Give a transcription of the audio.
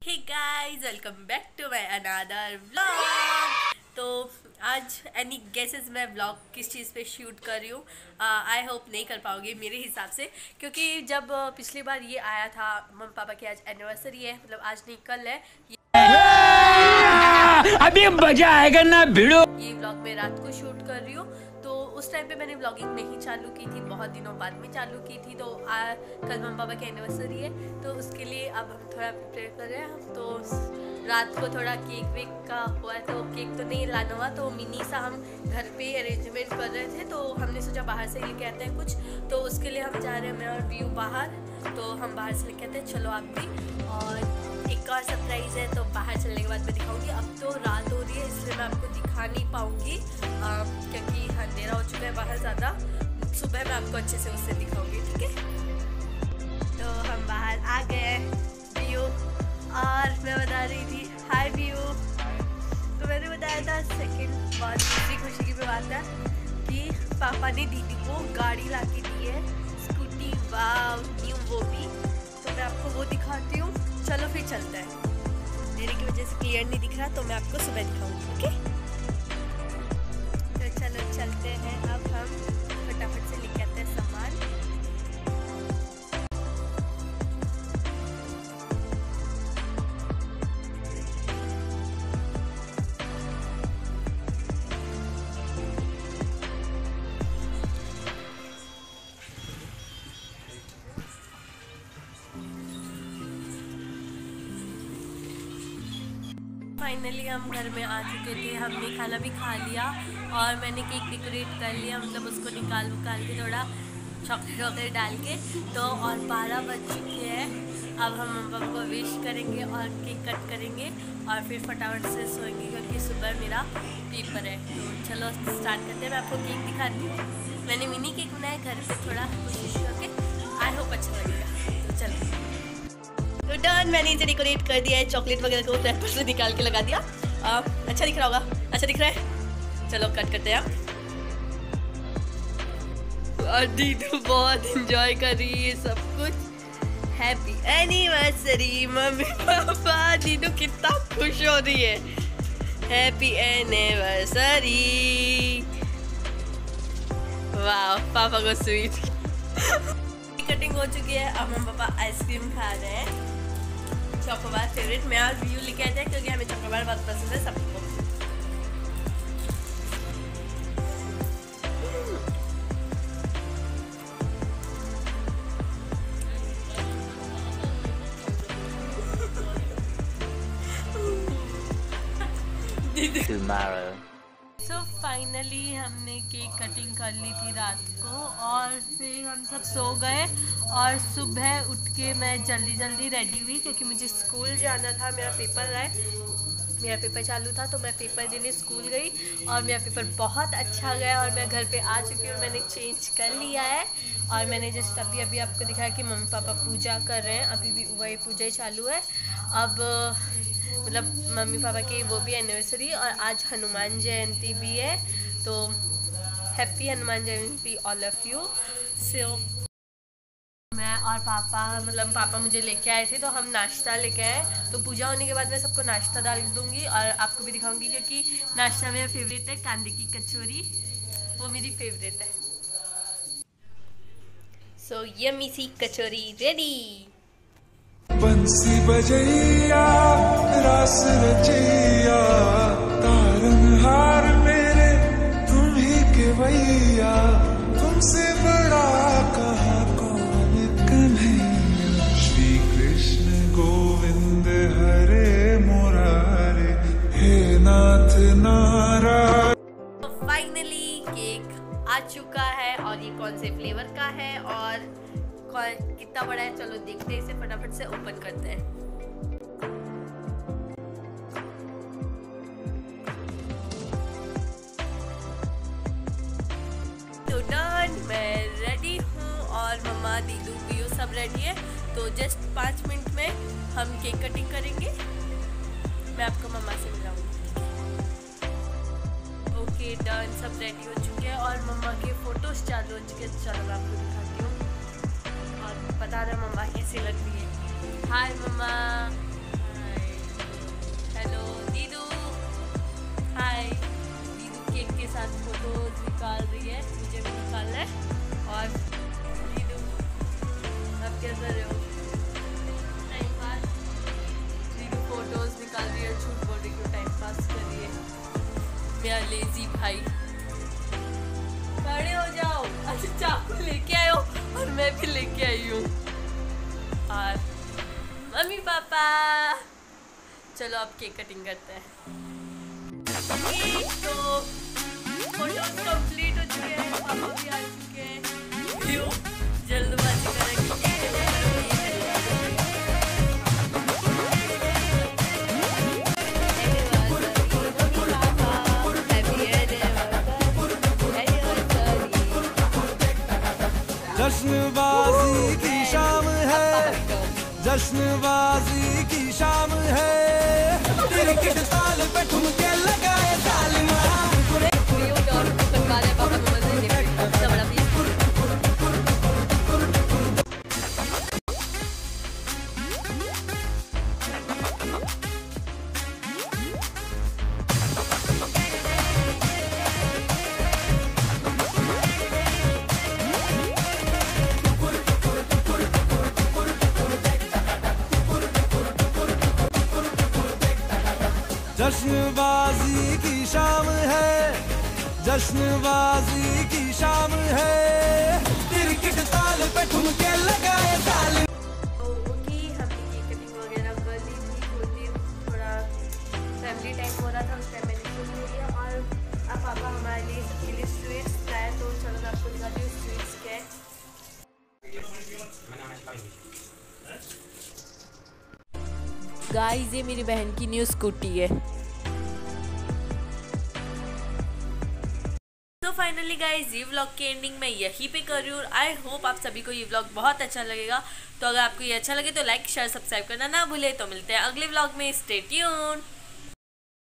Hey guys, welcome back to my another vlog. तो आज any guesses मैं vlog किस चीज़ पे शूट कर रही हूँ। आई होप नहीं कर पाओगे मेरे हिसाब से, क्योंकि जब पिछली बार ये आया था, मम्मी पापा की आज एनिवर्सरी है, मतलब आज नहीं कल है। अभी मजा आएगा ना भिड़ो। ये व्लॉग मैं रात को शूट कर रही हूँ। तो उस टाइम पे मैंने व्लॉगिंग नहीं चालू की थी, बहुत दिनों बाद में चालू की थी। तो कल मम्मी पापा की एनिवर्सरी है, तो उसके लिए अब हम थोड़ा प्रिपेयर कर रहे हैं। तो रात को थोड़ा केक वेक का हुआ है, तो केक तो नहीं लाना हुआ, तो मिनी सा हम घर पे अरेंजमेंट कर रहे थे। तो हमने सोचा बाहर से लेके आते हैं कुछ, तो उसके लिए हम जा रहे हैं मैं और व्यू बाहर। तो हम बाहर से लेके आते हैं, चलो आप भी। और एक और सरप्राइज़ है, तो बाहर चलने के बाद मैं दिखाऊंगी। अब तो रात हो रही है, इसलिए मैं आपको दिखा नहीं पाऊंगी, क्योंकि अंधेरा हो चुका है बाहर ज़्यादा। सुबह मैं आपको अच्छे से उससे दिखाऊंगी, ठीक है। तो हम बाहर आ गए व्यू, और मैं बता रही थी हाय व्यू। तो मैंने बताया था सेकंड बात, दूसरी खुशी की बात है कि पापा ने दीदी को गाड़ी ला के दी है, स्कूटी, वाव न्यू, वो भी। तो मैं आपको वो दिखाती हूँ, चलो फिर चलते हैं। अंधेरे की वजह से क्लियर नहीं दिख रहा, तो मैं आपको सुबह दिखाऊंगी, ओके। तो चलो चलते हैं, अब हम फटाफट से लेके आते हैं सामान। फाइनली हम घर में आ चुके थे, हमने खाना भी खा लिया और मैंने केक डेकोरेट कर लिया, मतलब उसको निकाल के थोड़ा चॉकलेट वगैरह डाल के। तो और 12 बज चुके हैं। अब हम मम्मा को विश करेंगे और केक कट करेंगे और फिर फटाफट से सोएंगे, क्योंकि सुबह मेरा पेपर है। तो चलो स्टार्ट करते हैं। मैं आपको केक दिखाती हूँ। मैंने मिनी केक बनाया घर पर, थोड़ा कोशिश करके, आई होप अच्छा लगेगा। तो चलो, तो डन, मैंने इसे डेकोरेट कर दिया है, चॉकलेट वगैरह को रैपर से निकाल के लगा दिया। अच्छा दिख रहा होगा, अच्छा दिख रहा है। चलो कट करते हैं। और दीदू बहुत इंजॉय कर रही है सब कुछ। Happy anniversary mummy papa. दीदू कितना खुश हो रही है, हैप्पी एनिवर्सरी। वाह, पापा को स्वीट। कटिंग हो चुकी है, अब हम पापा आइसक्रीम खा रहे हैं। चॉकोबार फेवरेट, मैं आज व्यू लेके आया था, क्योंकि हमें चॉकोबार बहुत पसंद है सबको। सो फाइनली हमने केक कटिंग कर ली थी रात को, और फिर हम सब सो गए। और सुबह उठ के मैं जल्दी रेडी हुई, क्योंकि मुझे स्कूल जाना था। मेरा पेपर चालू था, तो मैं पेपर देने स्कूल गई और मेरा पेपर बहुत अच्छा गया। और मैं घर पे आ चुकी हूँ, मैंने चेंज कर लिया है। और मैंने जस्ट अभी आपको दिखाया कि मम्मी पापा पूजा कर रहे हैं, अभी भी वही पूजा ही चालू है। अब मतलब मम्मी पापा की वो भी एनिवर्सरी, और आज हनुमान जयंती भी है। तो happy Hanuman Jayanti all of you. So मैं और पापा, मतलब पापा मुझे लेके आए थे, तो हम नाश्ता लेके आए। तो पूजा होने के बाद मैं सबको नाश्ता डाल दूंगी और आपको भी दिखाऊंगी, क्योंकि नाश्ता मेरा फेवरेट है। कांदे की कचौरी, वो मेरी फेवरेट है। सो यम्मी सी कचौरी रेडी। बंसी बजैया रास रचैया, तारनहार मेरे तुम ही के भैया, तुमसे बड़ा कहा कौन कन्हैया। श्री कृष्ण गोविंद हरे मुरारे, हे नाथ नारायण। तो फाइनली केक आ चुका है, और ये कौन से फ्लेवर का है और कितना बड़ा है, चलो देखते हैं। इसे फटाफट से ओपन करते हैं। तो डन, मैं रेडी हूँ, और मम्मा दीदू भी सब रेडी है। तो जस्ट 5 मिनट में हम केक कटिंग करेंगे। मैं आपको मम्मा से मिलाऊंगी। ओके डन, सब रेडी हो चुके हैं और मम्मा के फोटोज चालू हो चुके हैं। चलो मैं आपको दिखाती हूँ, और बता रहे मम्मा कैसी लग रही है। हाय मम्मा। मेरा लेजी भाई, खड़े हो जाओ। अच्छा चाकू लेके आए हो और मैं भी लेके आई हूँ, और मम्मी पापा। चलो अब केक कटिंग करते हैं। तो फोटोज कंप्लीट हो चुके हैं, पापा भी आ चुके हैं। क्यों जल्दबाजी करेंगे? जश्नबाजी की शाम है, जश्नबाजी की शाम है, क्रिकेट ताल पे ठुमके लगाए ताल जश्नबाजी की शाम है, जश्नबाजी की शाम है, क्रिकेट ताल पे ठुमके लगाए ताल। ओके, हमने केक कटिंग वगैरह कर ली थी, थोड़ा फैमिली टाइम हो रहा था, उस टाइम मैंने शुरू हो लिया। और अब पापा हमारे लिए सबके लिए स्वीट्स लाए, तो चलो मैं आपको दिखाती हूँ स्वीट्स क्या है। गाइस ये मेरी बहन की न्यू स्कूटी है। तो फाइनली गाइस ये व्लॉग की एंडिंग मैं यहीं पे कर रही हूँ। आई होप आप सभी को ये व्लॉग बहुत अच्छा लगेगा। तो अगर आपको ये अच्छा लगे तो लाइक शेयर सब्सक्राइब करना ना भूले। तो मिलते हैं अगले व्लॉग में, स्टे ट्यून्ड।